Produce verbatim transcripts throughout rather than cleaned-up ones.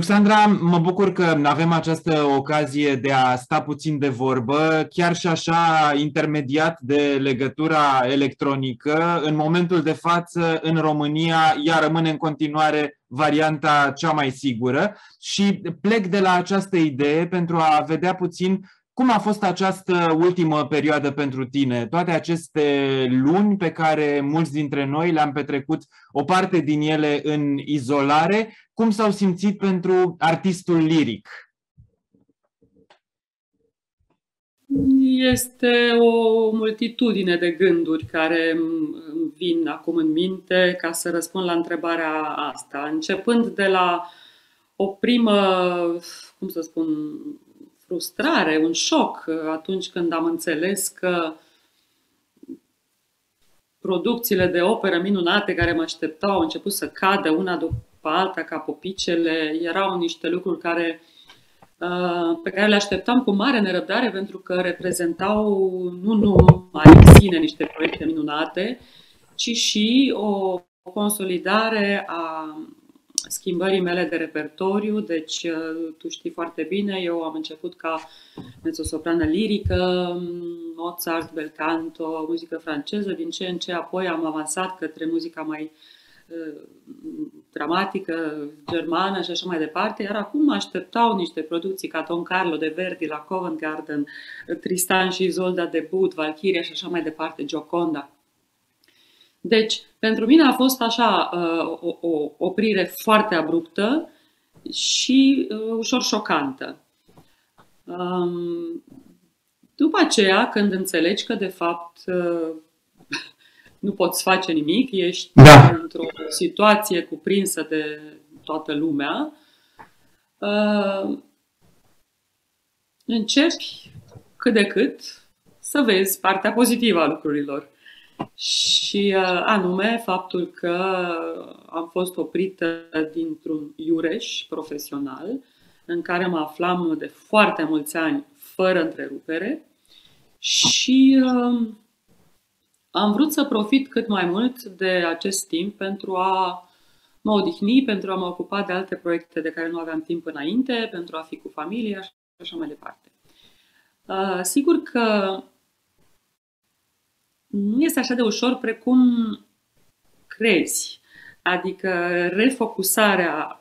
Ruxandra, mă bucur că avem această ocazie de a sta puțin de vorbă, chiar și așa intermediat de legătura electronică. În momentul de față, în România, ea rămâne în continuare varianta cea mai sigură și plec de la această idee pentru a vedea puțin cum a fost această ultimă perioadă pentru tine? Toate aceste luni pe care mulți dintre noi le-am petrecut, o parte din ele în izolare, cum s-au simțit pentru artistul liric? Este o multitudine de gânduri care îmi vin acum în minte ca să răspund la întrebarea asta. Începând de la o primă, cum să spun, frustrare, un șoc atunci când am înțeles că producțiile de operă minunate care mă așteptau au început să cadă una după alta ca popicele. Erau niște lucruri care, pe care le așteptam cu mare nerăbdare pentru că reprezentau nu numai în sine niște proiecte minunate, ci și o consolidare a schimbării mele de repertoriu. Deci tu știi foarte bine, eu am început ca mezzosoprană lirică, Mozart, bel canto, muzică franceză, din ce în ce apoi am avansat către muzica mai uh, dramatică, germană și așa mai departe, iar acum mă așteptau niște producții ca Don Carlo de Verdi la Covent Garden, Tristan și Isolda de Bud, Valchiria și așa mai departe, Gioconda. Deci, pentru mine a fost așa o, o oprire foarte abruptă și ușor șocantă. După aceea, când înțelegi că de fapt nu poți face nimic, ești da. într-o situație cuprinsă de toată lumea, începi cât de cât să vezi partea pozitivă a lucrurilor. Și anume faptul că am fost oprită dintr-un iureș profesional în care mă aflam de foarte mulți ani fără întrerupere și am vrut să profit cât mai mult de acest timp pentru a mă odihni, pentru a mă ocupa de alte proiecte de care nu aveam timp înainte, pentru a fi cu familia și așa mai departe. Sigur că nu este așa de ușor precum crezi. Adică refocusarea.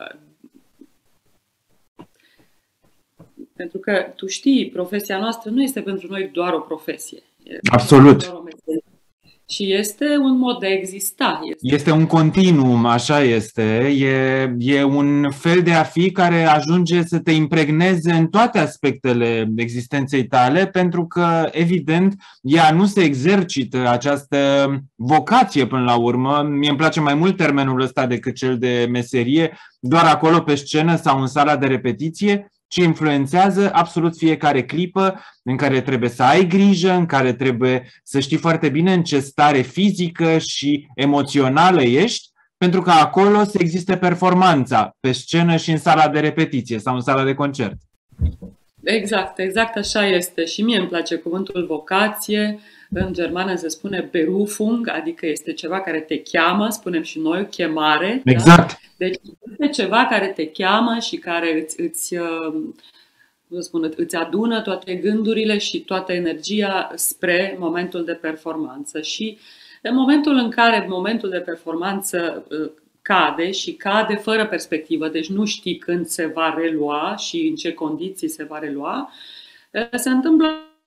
Pentru că, tu știi, profesia noastră nu este pentru noi doar o profesie. Absolut. Și este un mod de a exista. Este, este un continuum, așa este. E, e un fel de a fi care ajunge să te impregneze în toate aspectele existenței tale, pentru că, evident, ea nu se exercită această vocație până la urmă. Mie îmi place mai mult termenul ăsta decât cel de meserie, doar acolo pe scenă sau în sala de repetiție, ci influențează absolut fiecare clipă în care trebuie să ai grijă, în care trebuie să știi foarte bine în ce stare fizică și emoțională ești, pentru că acolo să existe performanța pe scenă și în sala de repetiție sau în sala de concert. Exact, exact așa este. Și mie îmi place cuvântul vocație. În germană se spune Berufung, adică este ceva care te cheamă, spunem și noi, chemare. Exact. Da? Deci este ceva care te cheamă și care îți, îți, spun, îți adună toate gândurile și toată energia spre momentul de performanță. Și în momentul în care momentul de performanță cade și cade fără perspectivă, deci nu știi când se va relua și în ce condiții se va relua, se întâmplă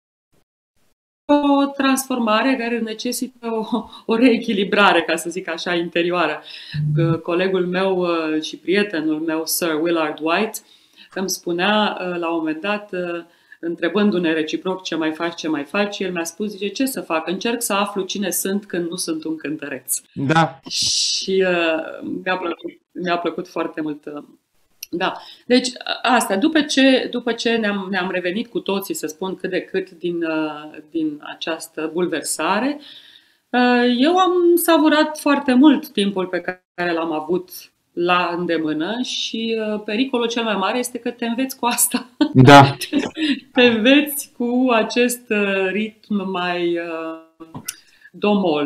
o transformare care necesită o, o reechilibrare, ca să zic așa, interioară. Colegul meu și prietenul meu, Sir Willard White, îmi spunea la un moment dat, întrebându-ne reciproc ce mai faci, ce mai faci, el mi-a spus, zice, ce să fac? Încerc să aflu cine sunt când nu sunt un cântăreț. Da. Și uh, mi-a plăcut, mi-a plăcut foarte mult. Uh, da. Deci asta, după ce, după ce ne-am, ne-am revenit cu toții, să spun cât de cât din, uh, din această bulversare, uh, eu am savurat foarte mult timpul pe care l-am avut la îndemână și uh, pericolul cel mai mare este că te înveți cu asta. Da. Te înveți cu acest uh, ritm mai uh, domol.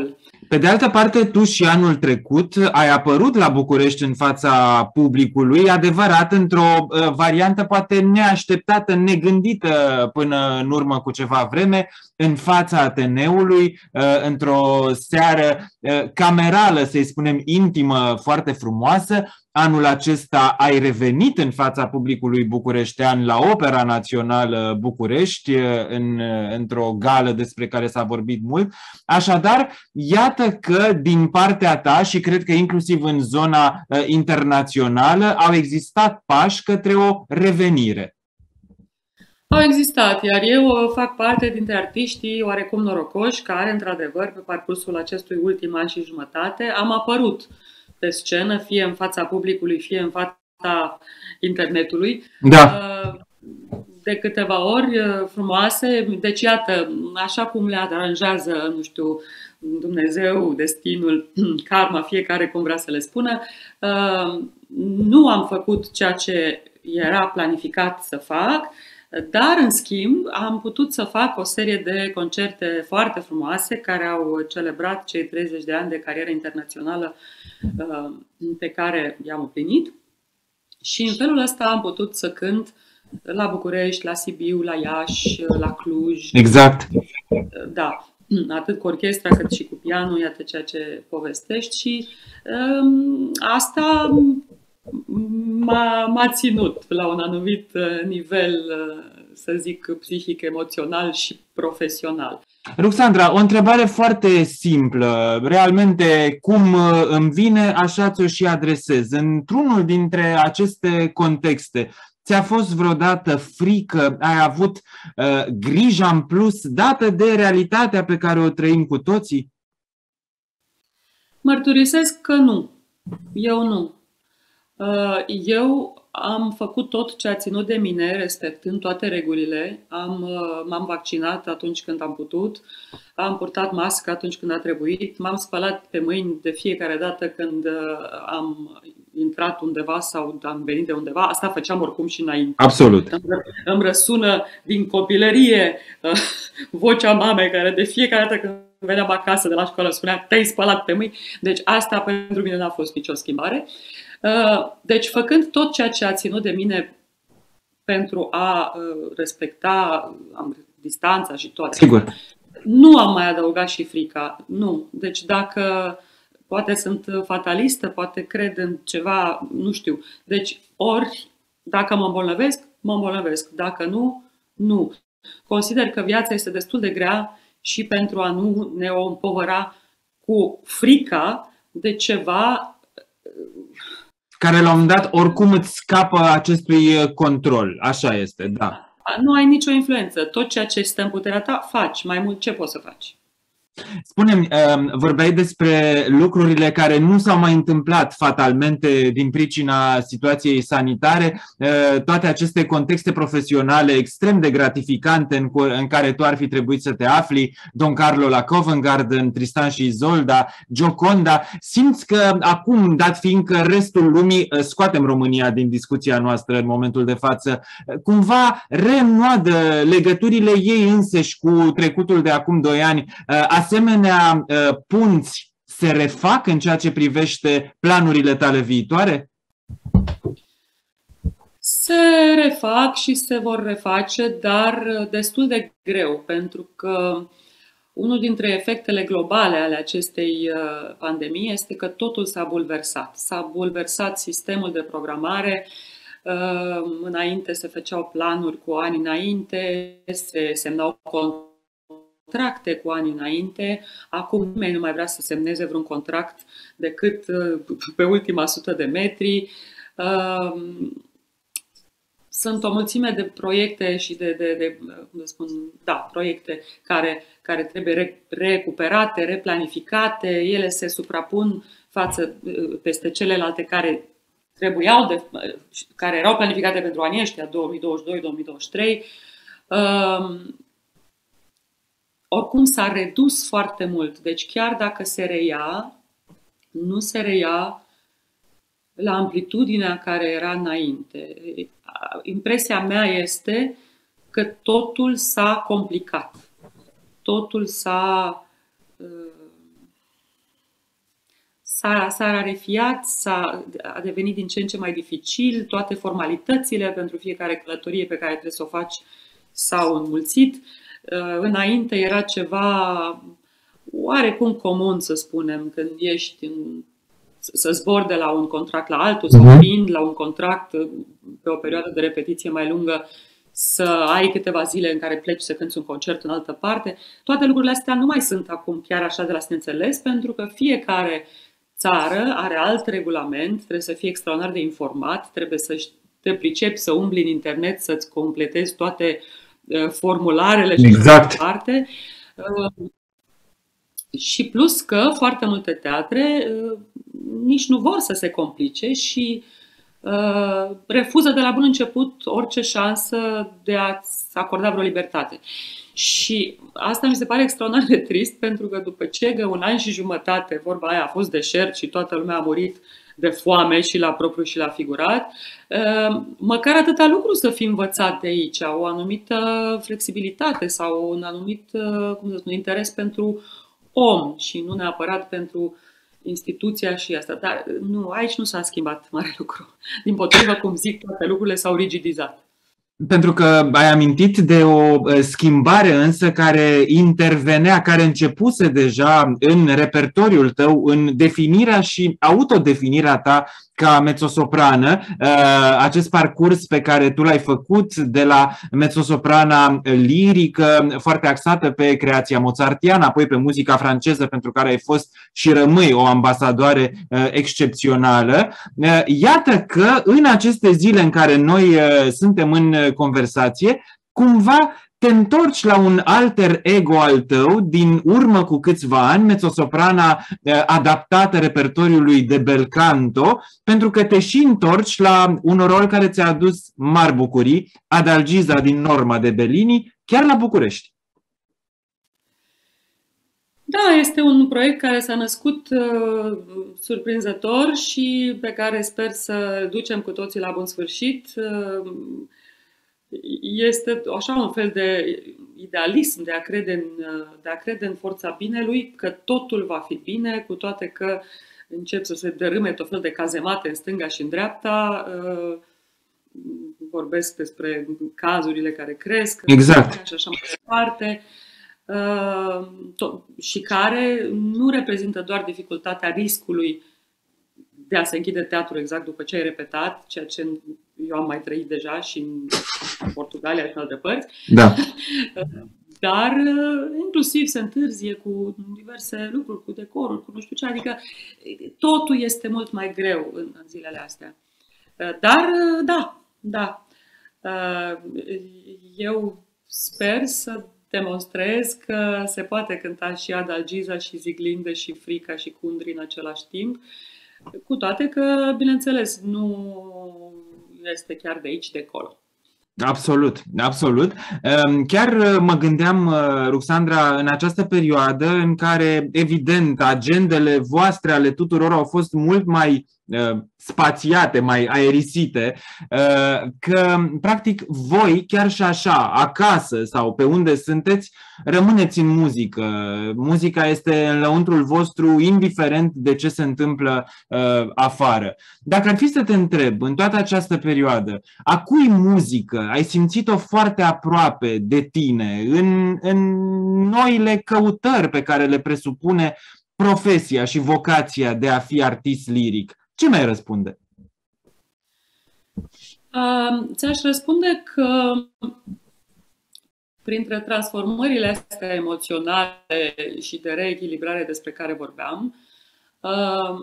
Pe de altă parte, tu și anul trecut ai apărut la București în fața publicului, adevărat, într-o uh, variantă poate neașteptată, negândită până în urmă cu ceva vreme, în fața Ateneului, uh, într-o seară uh, camerală, să-i spunem, intimă, foarte frumoasă. Anul acesta ai revenit în fața publicului bucureștean la Opera Națională București, în, într-o gală despre care s-a vorbit mult. Așadar, iată că din partea ta, și cred că inclusiv în zona uh, internațională, au existat pași către o revenire. Au existat, iar eu fac parte dintre artiștii oarecum norocoși care, într-adevăr, pe parcursul acestui ultim an și jumătate, am apărut pe scenă, fie în fața publicului, fie în fața internetului, Da. de câteva ori frumoase. Deci, iată, așa cum le aranjează, nu știu, Dumnezeu, destinul, karma, fiecare cum vrea să le spună, nu am făcut ceea ce era planificat să fac, dar, în schimb, am putut să fac o serie de concerte foarte frumoase care au celebrat cei treizeci de ani de carieră internațională pe care i-am împlinit. Și în felul ăsta am putut să cânt la București, la Sibiu, la Iași, la Cluj. Exact. Da, atât cu orchestra cât și cu pianul, iată ceea ce povestești. Și um, asta m-a, m-a ținut la un anumit nivel, să zic, psihic, emoțional și profesional. Ruxandra, o întrebare foarte simplă, realmente cum îmi vine, așa ți-o și adresez. Într-unul dintre aceste contexte, ți-a fost vreodată frică, ai avut uh, grija în plus dată de realitatea pe care o trăim cu toții? Mărturisesc că nu. Eu nu. Uh, eu am făcut tot ce a ținut de mine, respectând toate regulile. Am, m-am vaccinat atunci când am putut, am purtat mască atunci când a trebuit, m-am spălat pe mâini de fiecare dată când am intrat undeva sau am venit de undeva. Asta făceam oricum și înainte. Absolut. Îmi, îmi răsună din copilărie vocea mamei care de fiecare dată când veneam acasă de la școală spunea: te-ai spălat pe mâini. Deci asta pentru mine n-a fost nicio schimbare. Deci, făcând tot ceea ce a ținut de mine pentru a respecta distanța și toate, sigur, nu am mai adăugat și frica. Nu. Deci dacă poate sunt fatalistă, poate cred în ceva, nu știu. Deci ori dacă mă îmbolnăvesc, mă îmbolnăvesc. Dacă nu, nu. Consider că viața este destul de grea și pentru a nu ne o împovăra cu frica de ceva care la un moment dat oricum îți scapă acestui control. Așa este, da. Nu ai nicio influență. Tot ceea ce stă în puterea ta, faci. Mai mult ce poți să faci? Spune-mi, vorbeai despre lucrurile care nu s-au mai întâmplat fatalmente din pricina situației sanitare, toate aceste contexte profesionale extrem de gratificante în care tu ar fi trebuit să te afli, Don Carlo la Covent Garden, Tristan și Isolda, Gioconda. Simți că acum, dat fiind că restul lumii, scoatem România din discuția noastră în momentul de față, cumva reînnoadă legăturile ei înseși cu trecutul de acum doi ani, asemenea punți se refac în ceea ce privește planurile tale viitoare? Se refac și se vor reface, dar destul de greu, pentru că unul dintre efectele globale ale acestei pandemii este că totul s-a bulversat. S-a bulversat sistemul de programare. Înainte se făceau planuri cu ani înainte, se semnau contracte contracte cu ani înainte. Acum nimeni nu mai vrea să semneze vreun contract decât pe ultima sută de metri. Sunt o mulțime de proiecte și de, de, de cum să spun, da, proiecte care, care trebuie recuperate, replanificate. Ele se suprapun față peste celelalte care trebuiau de, care erau planificate pentru anii ăștia, două mii douăzeci și doi două mii douăzeci și trei. Oricum s-a redus foarte mult, deci chiar dacă se reia, nu se reia la amplitudinea care era înainte. Impresia mea este că totul s-a complicat, totul s-a s-a, s-a rarefiat, s-a, a devenit din ce în ce mai dificil, toate formalitățile pentru fiecare călătorie pe care trebuie să o faci s-au înmulțit. Înainte era ceva oarecum comun, să spunem, când ești în, să zbori de la un contract la altul, sau fiind la un contract pe o perioadă de repetiție mai lungă, să ai câteva zile în care pleci să cânti un concert în altă parte. Toate lucrurile astea nu mai sunt acum chiar așa de la sine înțeles, pentru că fiecare țară are alt regulament, trebuie să fii extraordinar de informat, trebuie să te pricepi să umbli în internet, să-ți completezi toate formularele și exact. mai departe. Și plus că foarte multe teatre nici nu vor să se complice și uh, refuză de la bun început orice șansă de a-ți acorda vreo libertate. Și asta mi se pare extraordinar de trist, pentru că după ce de un an și jumătate vorba aia a fost deșert și toată lumea a murit de foame și la propriu și la figurat, măcar atâta lucru să fi învățat de aici, o anumită flexibilitate sau un anumit, cum să spun, interes pentru om și nu neapărat pentru instituția și asta. Dar nu, aici nu s-a schimbat mare lucru. Dimpotrivă, cum zic, toate lucrurile s-au rigidizat. Pentru că ai amintit de o schimbare însă care intervenea, care începuse deja în repertoriul tău, în definirea și autodefinirea ta ca mezzosoprană, acest parcurs pe care tu l-ai făcut de la mezzosoprana lirică, foarte axată pe creația mozartiană, apoi pe muzica franceză, pentru care ai fost și rămâi o ambasadoare excepțională. Iată că în aceste zile în care noi suntem în conversație, cumva te întorci la un alter ego al tău din urmă cu câțiva ani, mezzosoprana adaptată repertoriului de bel canto, pentru că te și întorci la un rol care ți-a adus mari bucurii, Adalgisa din Norma de Bellini, chiar la București. Da, este un proiect care s-a născut uh, surprinzător și pe care sper să ducem cu toții la bun sfârșit. Uh, Este așa un fel de idealism de a crede în, de a crede în forța binelui, că totul va fi bine, cu toate că încep să se dărâme tot fel de cazemate în stânga și în dreapta. Vorbesc despre cazurile care cresc, exact. și așa mai departe, și care nu reprezintă doar dificultatea riscului de a se închide teatrul exact după ce ai repetat, ceea ce eu am mai trăit deja și în Portugalia și în alte părți. Da. Dar inclusiv se întârzie cu diverse lucruri, cu decorul, cu nu știu ce, adică totul este mult mai greu în, în zilele astea. Dar da, da. Eu sper să demonstrez că se poate cânta și Adalgisa și Sieglinde și Frica și Kundry în același timp, cu toate că, bineînțeles, nu este chiar de aici, de acolo. Absolut, absolut. Chiar mă gândeam, Ruxandra, în această perioadă în care, evident, agendele voastre ale tuturor au fost mult mai spațiate, mai aerisite, că, practic, voi, chiar și așa, acasă sau pe unde sunteți, rămâneți în muzică. Muzica este în lăuntrul vostru, indiferent de ce se întâmplă afară. Dacă ar fi să te întreb, în toată această perioadă, a cui muzică ai simțit-o foarte aproape de tine, în, în noile căutări pe care le presupune profesia și vocația de a fi artist liric? Ce mai răspunde? Uh, ți-aș răspunde că printre transformările astea emoționale și de reechilibrare despre care vorbeam, uh,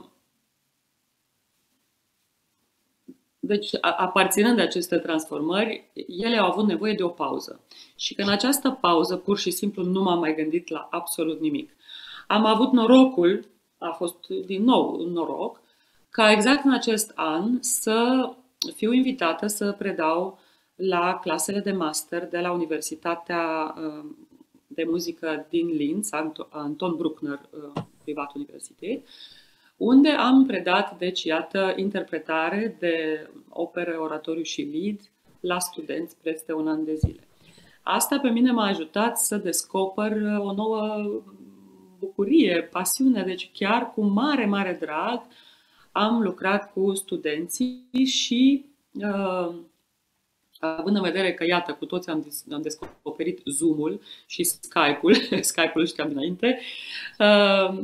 deci aparținând de aceste transformări, ele au avut nevoie de o pauză. Și că în această pauză, pur și simplu, nu m-am mai gândit la absolut nimic. Am avut norocul, a fost din nou un noroc, ca exact în acest an să fiu invitată să predau la clasele de master de la Universitatea de Muzică din Linz, Anton Bruckner Privat University, unde am predat, deci, iată, interpretare de opere, oratoriu și lied la studenți peste un an de zile. Asta pe mine m-a ajutat să descoper o nouă bucurie, pasiune, deci chiar cu mare, mare drag am lucrat cu studenții și uh, având în vedere că, iată, cu toți am, am descoperit Zoom-ul și Skype-ul, Skype-ul știam dinainte, uh,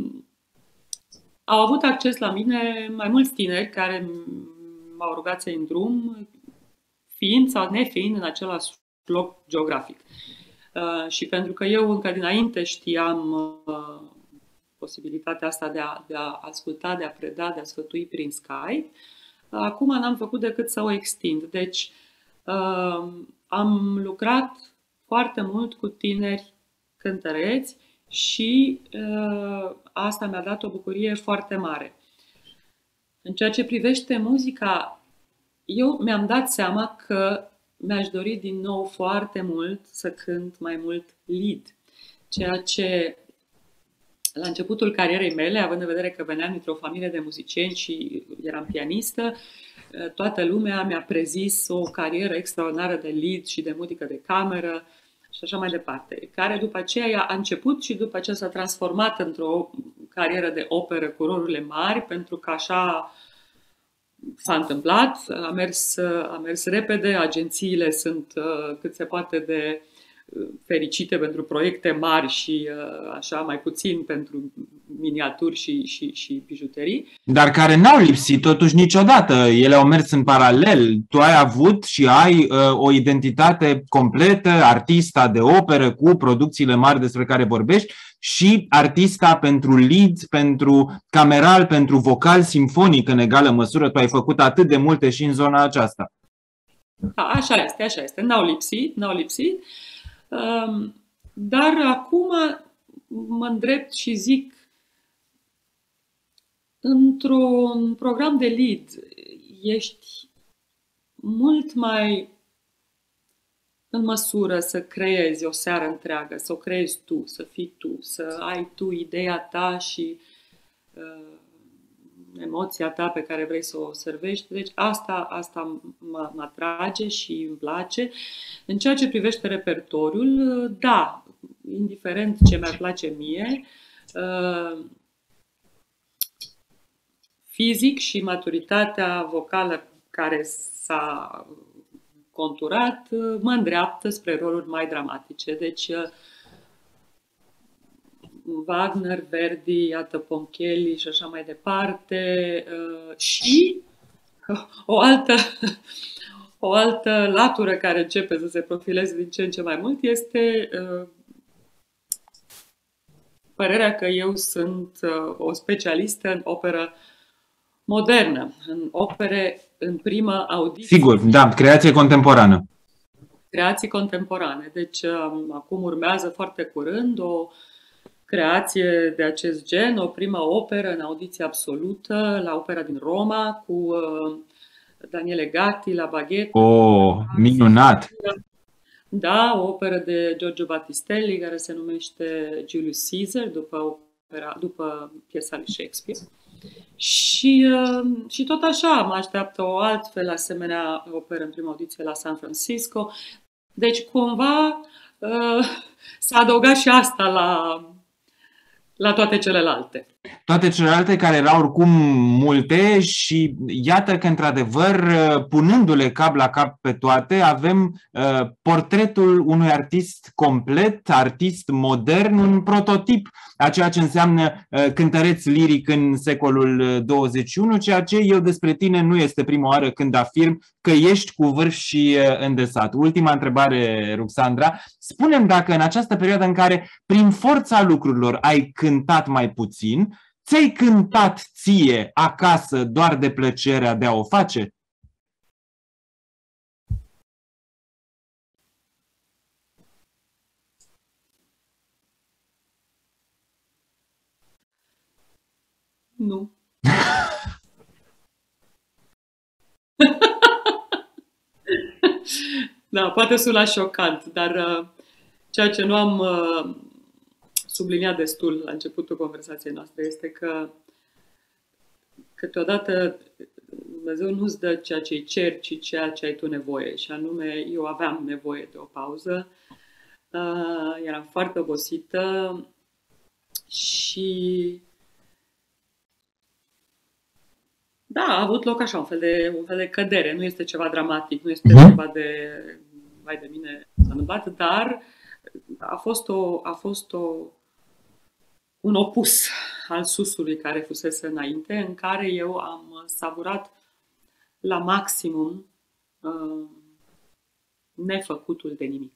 au avut acces la mine mai mulți tineri care m-au rugat să-i îndrum, fiind sau nefiind în același loc geografic. Uh, și pentru că eu încă dinainte știam uh, posibilitatea asta de a, de a asculta, de a preda, de a sfătui prin Skype, uh, acum n-am făcut decât să o extind. Deci uh, am lucrat foarte mult cu tineri cântăreți și uh, asta mi-a dat o bucurie foarte mare. În ceea ce privește muzica, eu mi-am dat seama că mi-aș dori din nou foarte mult să cânt mai mult lead. Ceea ce, la începutul carierei mele, având în vedere că veneam dintr-o familie de muzicieni și eram pianistă, toată lumea mi-a prezis o carieră extraordinară de lead și de muzică de cameră și așa mai departe, care după aceea a început și după aceea s-a transformat într-o carieră de operă cu rolurile mari, pentru că așa s-a întâmplat, a mers, a mers repede, agențiile sunt uh, cât se poate de uh, fericite pentru proiecte mari și uh, așa mai puțin pentru miniaturi și, și, și bijuterii. Dar care n-au lipsit totuși niciodată, ele au mers în paralel. Tu ai avut și ai uh, o identitate completă, artista de operă cu producțiile mari despre care vorbești, și artista pentru lead, pentru cameral, pentru vocal simfonic în egală măsură. Tu ai făcut atât de multe și în zona aceasta. Da, așa este, așa este. N-au lipsit, n-au lipsit. Um, dar acum mă îndrept și zic, într-un program de lead ești mult mai în măsură să creezi o seară întreagă, să o creezi tu, să fii tu, să ai tu ideea ta și uh, emoția ta pe care vrei să o servești. Deci asta, asta mă, mă atrage și îmi place. În ceea ce privește repertoriul, da, indiferent ce mi-ar place mie, uh, fizic și maturitatea vocală care s-a conturat, mă îndreaptă spre roluri mai dramatice. Deci Wagner, Verdi, iată Ponchielli și așa mai departe. Și o altă, o altă latură care începe să se profileze din ce în ce mai mult este părerea că eu sunt o specialistă în operă modernă, în opere în prima audiție. Sigur, da, creație contemporană. Creații contemporane. Deci acum urmează foarte curând o creație de acest gen, o prima operă în audiție absolută la Opera din Roma cu Daniele Gatti la baghet. Oh, minunat! Da, o operă de Giorgio Battistelli care se numește Julius Caesar, după, opera, după piesa lui Shakespeare. Și, și tot așa mă așteaptă o altfel asemenea operă în prima audiție la San Francisco. Deci cumva s-a adăugat și asta la, la toate celelalte. Toate celelalte care erau oricum multe și iată că într-adevăr, punându-le cap la cap pe toate, avem uh, portretul unui artist complet, artist modern, un prototip a ceea ce înseamnă uh, cântăreț liric în secolul douăzeci și unu, ceea ce eu despre tine nu este prima oară când afirm că ești cu vârf și uh, îndesat. Ultima întrebare, Ruxandra. Spune-mi dacă în această perioadă în care prin forța lucrurilor ai cântat mai puțin, ți-ai cântat ție acasă doar de plăcerea de a o face? Nu. Da, poate suna șocant, dar uh, ceea ce nu am uh, subliniat destul la începutul conversației noastre este că câteodată Dumnezeu nu-ți dă ceea ce-i cer, ci ceea ce ai tu nevoie. Și anume, eu aveam nevoie de o pauză, uh, eram foarte obosită Și da, a avut loc așa un fel de, un fel de cădere. Nu este ceva dramatic, nu este Mhm. ceva de vai de mine s-a întâmplat, dar a fost, o, a fost o, un opus al susului care fusese înainte, în care eu am savurat la maximum uh, nefăcutul de nimic.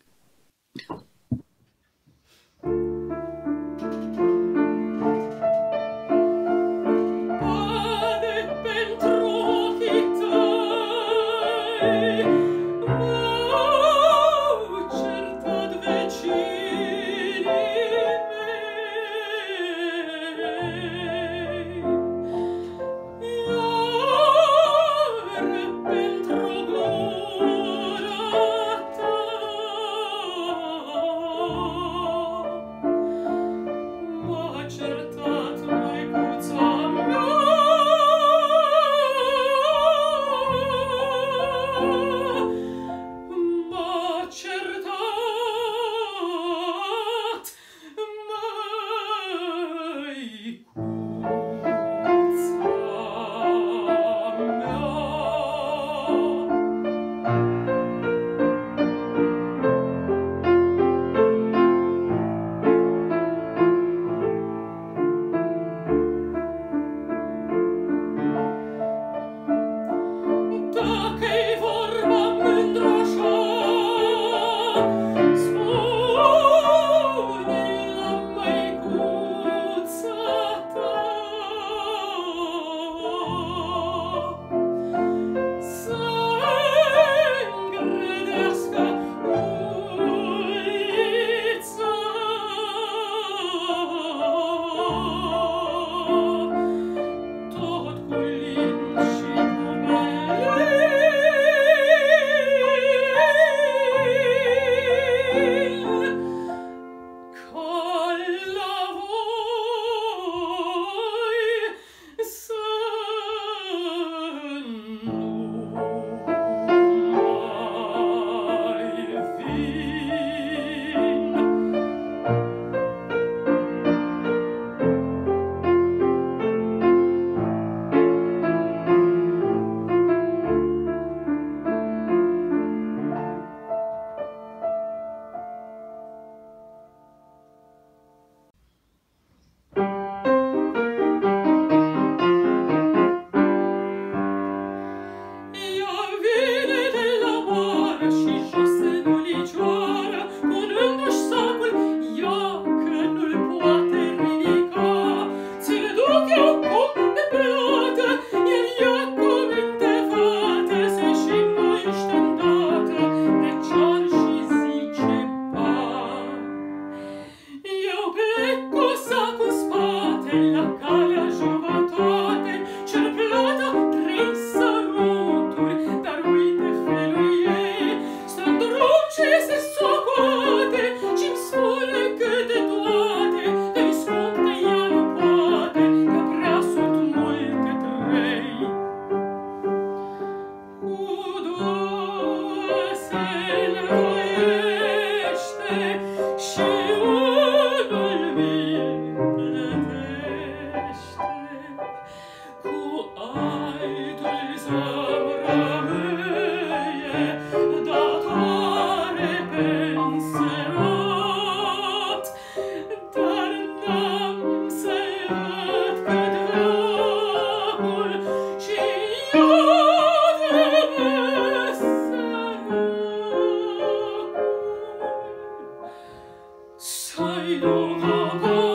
Sai,